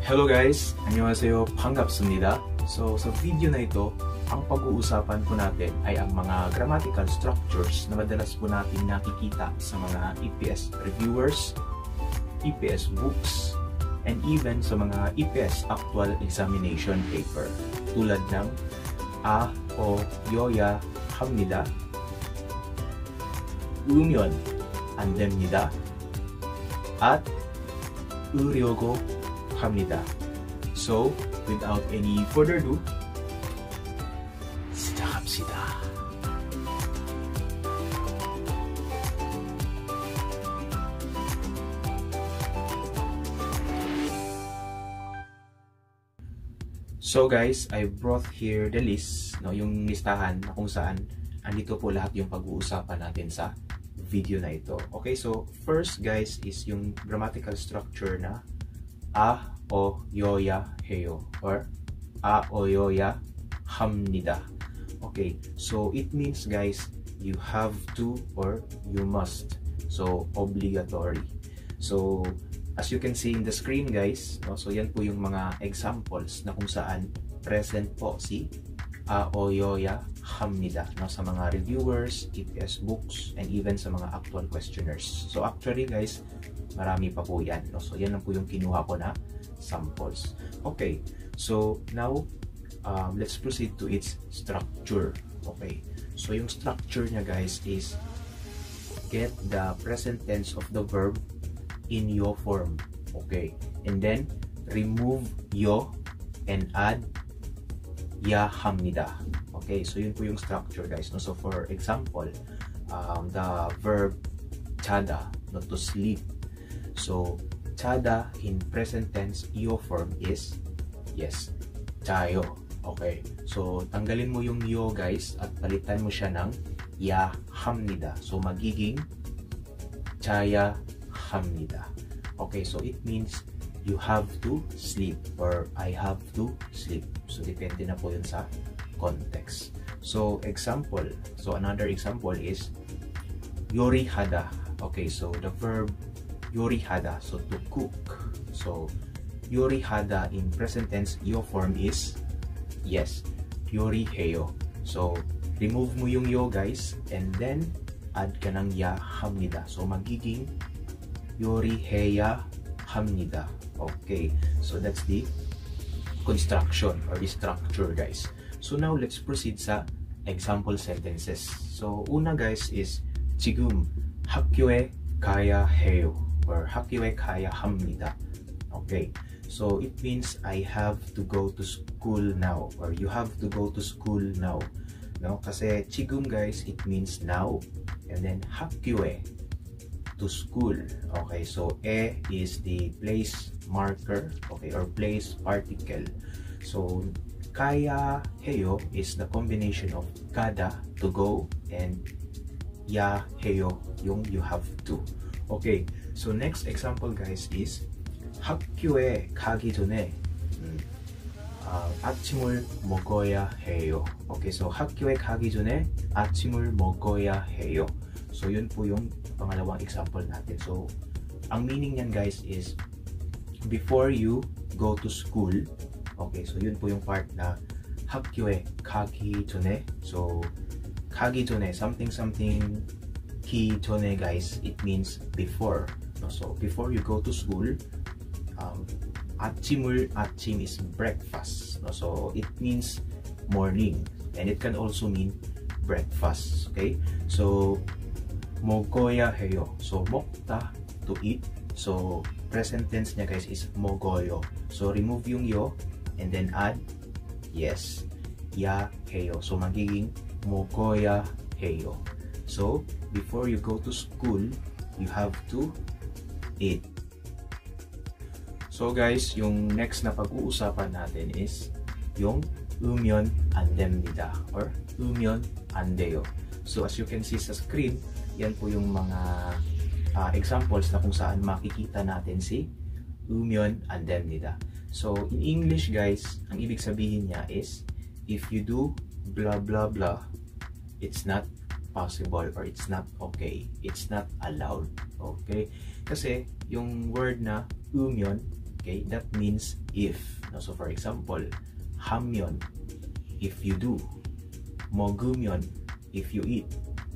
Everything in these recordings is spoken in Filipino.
Hello guys! Annyeonghaseyo, 반갑습니다. So sa video na ito, ang pag-uusapan po natin ay ang mga grammatical structures na madalas po natin nakikita sa mga EPS reviewers, EPS books, and even sa mga EPS actual examination paper tulad ng a, o, yoya, 합니다, 으면 안 됩니다, at 으려고 합니다. So, without any further ado, 시작합시다. So guys, I brought here the list, no, yung listahan na kung saan andito po lahat yung pag-uusapan natin sa video na ito. Okay, so first guys is yung grammatical structure na a, o, yoya, heyo, or a, o, yoya, 합니다. Okay, so it means guys, you have to or you must. So, obligatory. So, as you can see in the screen guys, no, so yan po yung mga examples na kung saan present po si a, o, yoya, 합니다, no, sa mga reviewers, EPS books, and even sa mga actual questionnaires. So actually guys, marami pa po yan, no? So yan lang po yung kinuha ko na samples. Okay, so now let's proceed to its structure. Okay, so yung structure niya guys is get the present tense of the verb in yo form. Okay, and then remove yo and add ya, 합니다. Okay, so yun po yung structure guys, no? So for example, the verb 자다, no, to sleep. So 자다 in present tense yo form is yes, 자요. Okay, so tanggalin mo yung yo guys at palitan mo siya ng ya, 합니다. So magiging 자야, 합니다. Okay, so it means you have to sleep or I have to sleep. So depende na po yun sa context. So example, so another example is 요리하다. Okay, so the verb 요리하다, so to cook. So 요리하다 in present tense yo form is yes, 요리해요. So remove mo yung yo guys and then add ka ng ya, 합니다. So magiging 요리해야 합니다. Okay, so that's the construction or the structure guys. So now let's proceed sa example sentences. So una guys is 지금 학교에 가야 해요 or 학교에 가야 합니다. Okay, so it means I have to go to school now or you have to go to school now. No, kasi 지금 guys it means now, and then 학교에 to school. Okay, so e is the place marker, okay, or place particle. So kaya heyo is the combination of kada, to go, and ya heyo, yung you have to. Okay, so next example guys is 학교에 가기 전에 아침을 먹어야 해요. Okay, so 학교에 가기 전에 아침을 먹어야 해요. So yun po yung pangalawang example natin. So ang meaning niyan guys is before you go to school. Okay, so yun po yung part na 학교에 가기 전에. So 가기 전에, something 기 전에 guys, it means before. So before you go to school, 아침 is breakfast. So it means morning, and it can also mean breakfast. Okay, so 먹어야 해요. So 먹다, to eat. So present tense niya guys is 먹어요. So remove yung yo and then add yes, ya 해요. So magiging 먹어야 해요. So before you go to school, you have to eat. So guys, yung next na pag-uusapan natin is yung 으면 안 됩니다 or 으면 안 돼요. So as you can see sa screen, yan po yung mga examples na kung saan makikita natin si 으면 안 됩니다. So in English guys, ang ibig sabihin niya is if you do blah blah blah, it's not possible or it's not okay, it's not allowed. Okay, kasi yung word na 으면 Okay, that means if. No? So for example, 하면, if you do. 먹으면, if you eat.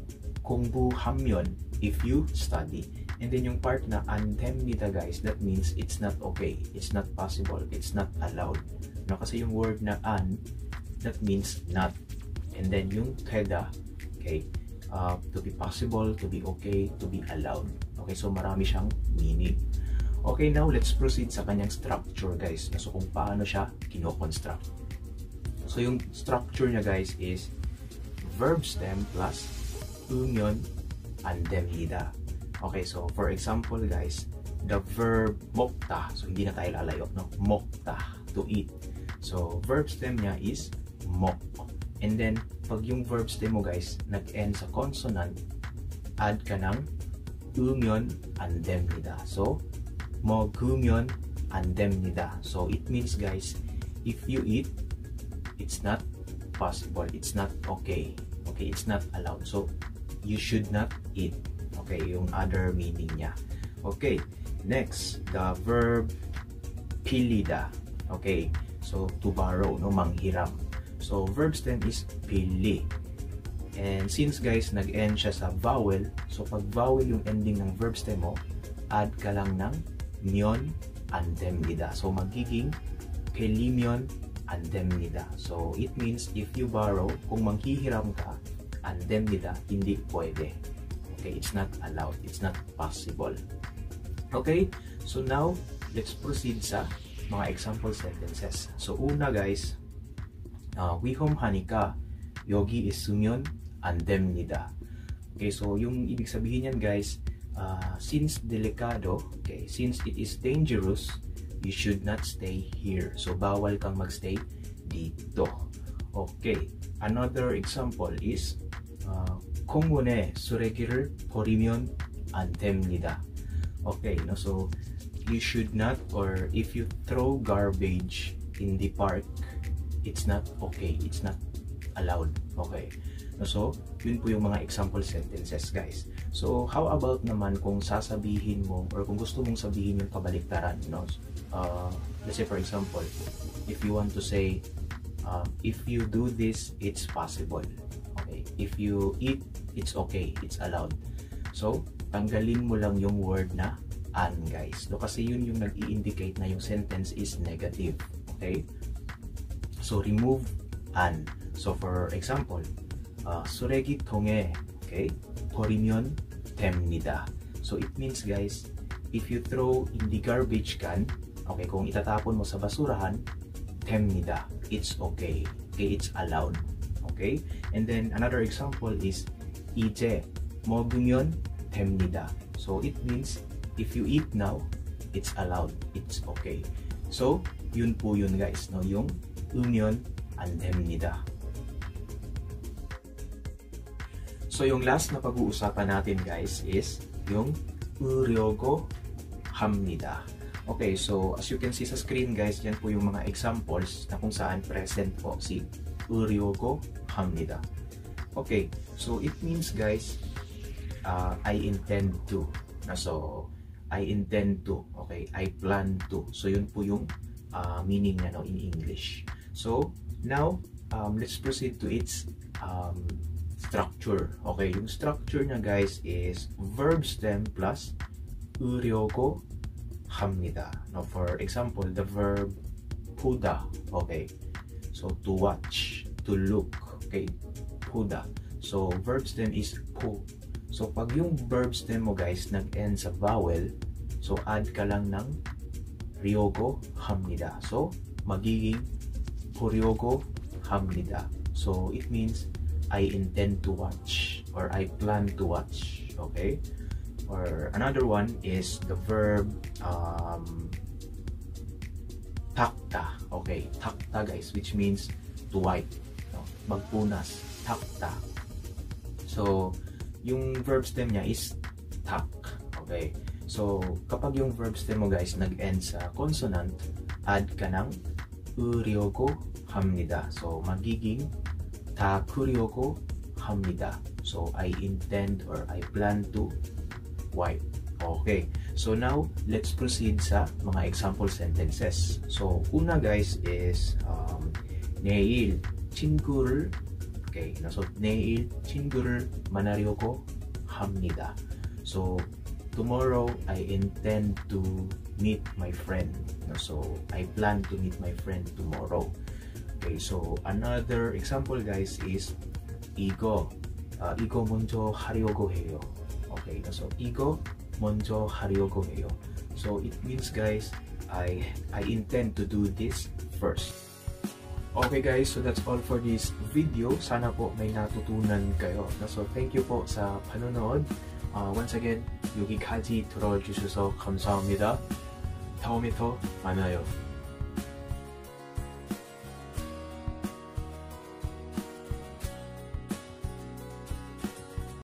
공부하면, if you study. And then yung part na 안 됩니다 guys, that means it's not okay, it's not possible, it's not allowed. No, kasi yung word na an, that means not. And then yung 되다, okay, to be possible, to be okay, to be allowed. Okay, so marami siyang meaning. Okay, now let's proceed sa kanyang structure guys. So kung paano siya kino-construct. So yung structure niya guys is verb stem plus 으면 안 됩니다. Okay, so for example guys, the verb 먹다. So hindi na tayo lalayo, no? 먹다, to eat. So verb stem niya is 먹. And then pag yung verb stem mo guys nag-end sa consonant, add ka ng 으면 안 됩니다. So 먹으면 안 됩니다. So it means guys, if you eat, it's not possible, it's not okay. Okay, it's not allowed. So you should not eat. Okay, yung other meaning niya. Okay, next, the verb pilida. Okay, so to borrow, no, manghiram. So verb stem is pili. And since guys nag-end siya sa vowel, so pag vowel yung ending ng verb stem mo, add ka lang ng 면 안 됩니다. So magiging pil이면 안 됩니다. So it means if you borrow, kung manghihiram ka, 안 됩니다, hindi pwede. Okay, it's not allowed, it's not possible. Okay, so now let's proceed sa mga example sentences. So una guys, 위험하니까 여기 있으면 안 됩니다. Okay, so yung ibig sabihin yan guys, since delikado, okay, since it is dangerous, you should not stay here. So bawal kang magstay dito. Okay, another example is 공원에 쓰레기를 버리면 안 됩니다. Okay, no, so you should not, or if you throw garbage in the park, it's not okay, it's not allowed. Okay, no, so yun po yung mga example sentences guys. So how about naman kung sasabihin mo, or kung gusto mong sabihin yung kabaliktaran, no? Let's say for example, if you want to say if you do this, it's possible. Okay, if you eat, it's okay, it's allowed. So tanggalin mo lang yung word na an guys, no? Kasi yun yung nag-i-indicate na yung sentence is negative. Okay, so remove an. So for example, 쓰레기통에, okay, 버리면 됩니다. So it means guys, if you throw in the garbage can, okay, kung itatapon mo sa basurahan, 됩니다, it's okay, okay, it's allowed. Okay, and then another example is 이제 먹으면 됩니다. So it means if you eat now, it's allowed, it's okay. So yun po yun guys, no, yung 으면 안 됩니다. So yung last na pag-uusapan natin guys is yung 으려고 합니다. Okay, so as you can see sa screen guys, yan po yung mga examples na kung saan present po si 으려고 합니다. Okay, so it means guys, I intend to. So I intend to, okay, I plan to. So yun po yung meaning niya, no, in English. So now let's proceed to its structure. Okay, yung structure niya guys is verb stem plus 으려고 합니다. Now for example, the verb 보다, okay, so to watch, to look, okay, 보다. So verb stem is po. So pag yung verb stem mo guys nag-end sa vowel, so add ka lang ng 려고 합니다. So magiging 보려고 합니다. So it means I intend to watch, or I plan to watch. Okay, or another one is the verb 닦다. Okay, 닦다 guys, which means to wipe, no? Magpunas, 닦다. So yung verb stem niya is 탁. Okay, so kapag yung verb stem mo guys nag-end sa consonant, add ka ng 으려고 합니다. So magiging 닦으려고 합니다. So I intend, or I plan to wipe. Okay, So now, let's proceed sa mga example sentences. So, una guys is 내일 친구를 okay, so 내일 친구를 만나려고 합니다. So, tomorrow I intend to meet my friend. So, I plan to meet my friend tomorrow. Okay, so another example guys is 이거 먼저 하려고 해요. Okay, so 이거 먼저 하려고 해요. So it means guys, I intend to do this first. Okay guys, so that's all for this video. Sana po may natutunan kayo. So thank you po sa panonood. Once again, 여기까지 들어주셔서 감사합니다. 다음에 더 만나요.